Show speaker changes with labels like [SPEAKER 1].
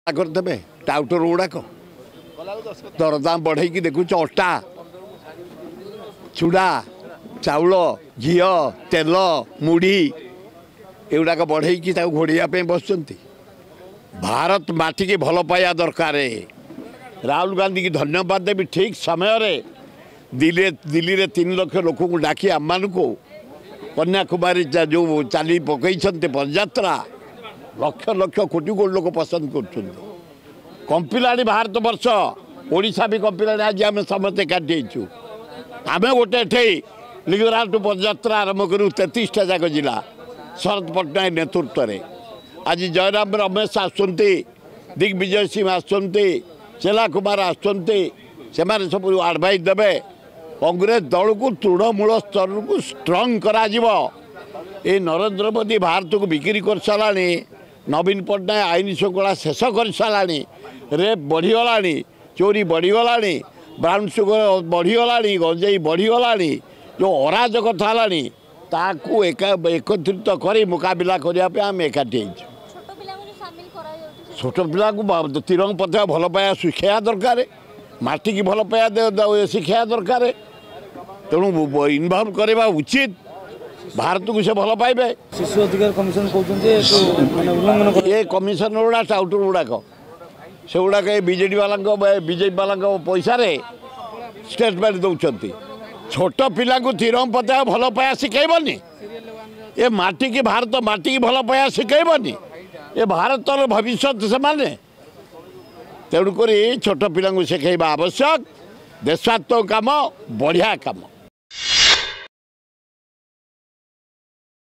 [SPEAKER 1] करदे टाउटर गुड़ाक दरदाम बढ़े देखु अटा चूड़ा चाउल घी तेल मुढ़ी एगुड़ाक बढ़े घोड़ापी बस भारत माटी की भल पाया दरकार। राहुल गांधी की धन्यवाद देवी ठीक समय दिल्ली रे 3 लाख लोक को डाकी आम को कन्याकुमारी जो चाली पकई पदयात्रा लक्ष लक्ष कोटी कोटी लोक पसंद कर कंपिला भारत वर्ष ओडिशा भी कंपिला आज आम समस्त एकाठी आम गोटे लिंगराज पदयात्रा आरंभ करूँ 33टा जाक जिला शरद पट्टनायक नेतृत्व में आज जयराम रमेश आसुंती दिग्विजय सिंह आसुंती चेला कुमार आसुंती से सब एडवाइस देवे कांग्रेस दल को तृणमूल स्तर को स्ट्रंग करा ये नरेंद्र मोदी भारत को बिक्री कर सारा नवीन पट्टनायक आईन श्रृंखला शेष कर सारा रेप बढ़ीगला चोरी बढ़ीगला ब्राउन सुगर बढ़ीगला गंजेई बढ़ीगला जो अराजकता है एकत्रित कर मुकाबला करने आम एकाठी छोट पिला को तिरंग पथ भल पाया शिक्षा दरकार माटी की भल पाया शिक्षा दरकार तेणु इनवल्व करवा उचित भारत को से भल पाइबे।
[SPEAKER 2] शिशु अधिकार कमिशन कहते
[SPEAKER 1] ये कमिशन गुड़ा टाउटर गुड़ाक से गुड़ाक बीजेडी वाला बीजेपी वाला पैसा स्टेटमेंट दौरान छोट पिला को तिरंग पथ भल पाया शिखेबनी ये माटी की भारत माटी की भल पाया शिखेबनी ये भारत भविष्य से माने तेणुक छोट पिला शिखेबा आवश्यक देशात्मक काम बढ़िया काम।